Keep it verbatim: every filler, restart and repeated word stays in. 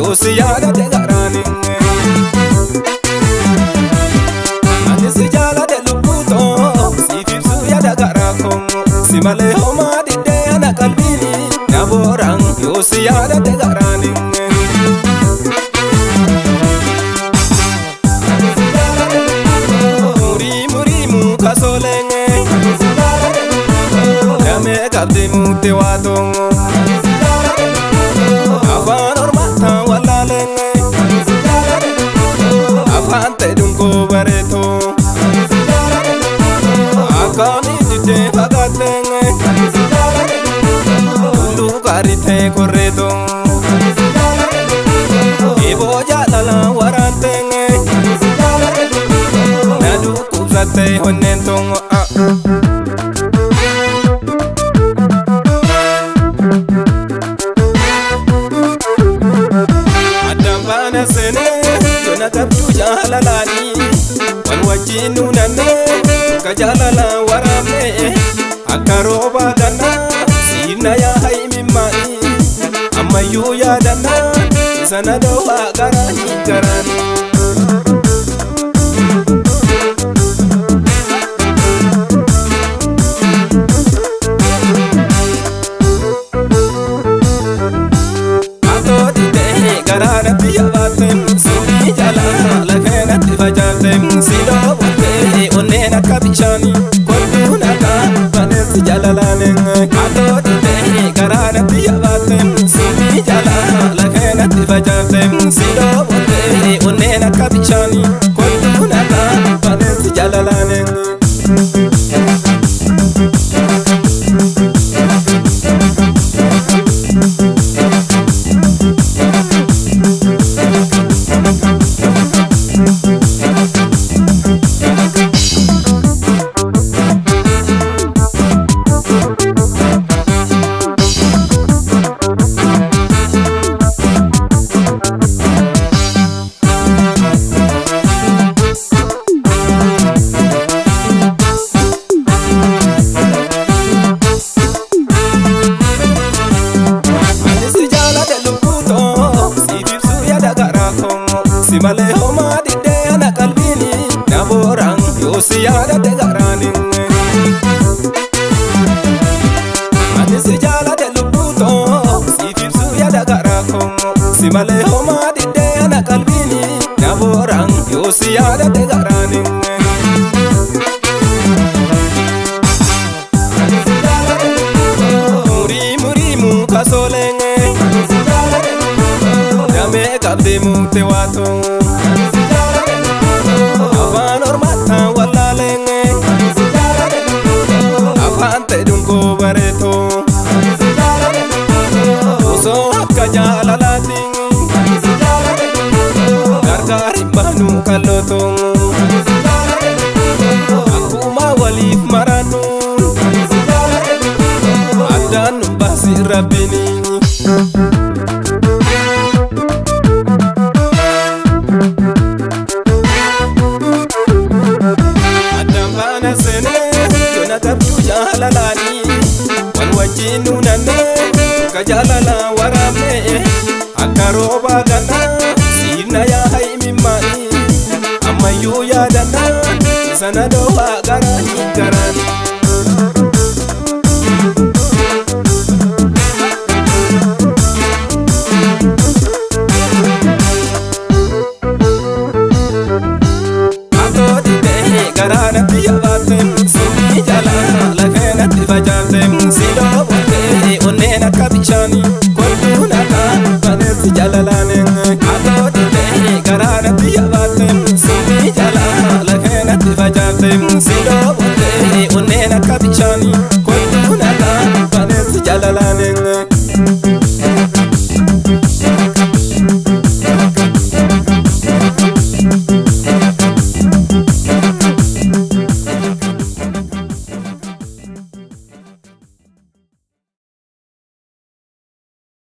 yoo si yaadate garaanin ati si jaalate lubbuutoo siif ibsuu yaada garaa koo si malee homaa diddee ana qalbiini na booraan yoo si yaadate garaanin murii murii muka soolenge damee qabdi mukti waatongo afaan ormataan wallaalenge afaan ta'edun koo bareetoo akkaanii diddee fagaattenge hulluu gaarii ta'e korreetoo eeboo jaalalaan waraantenge na dhukkubsatte honneen tongo sene jona kabdu jalalani wal wajinu nanne ka jalala warame akaroba dana sina ya haimi mani amayu ya dana sana do garani garani garana biya batem suri jala lagena tifajatem sido bote onena kabishani koduna ka banes jalalane kato dite garana biya batem suri jala lagena tifajatem sido bote onena kabishani koduna ka banes jalalane si malee homaa diddee ana qalbiini na booraan yoo si yaadate garaanin ati si jaalate lubbuutoo siif ibsuu yaada garaa koo si malee homaa diddee ana qalbiini na booraan yoo si yaadate garaanin murii murii muka soolenge damee qabdi mukti waatongo afaan ormataan wallaalenge afaan ta'edun koo bareetoo osoo akka jaalalaatiin gargaarin baanuu kallootoo akkuma waliif maraannu addaan nu baasi rabbini sene jona kabdu jalalani wal wajinu nanne ka jalala warame akaroba dana sina ya haimi mani amayu ya dana sana do garani garani garana biya batem suri jala lagena tifajatem sido bote onena kabishani koduna ka banes jalalane kato dite garana biya batem suri jala lagena tifajatem sido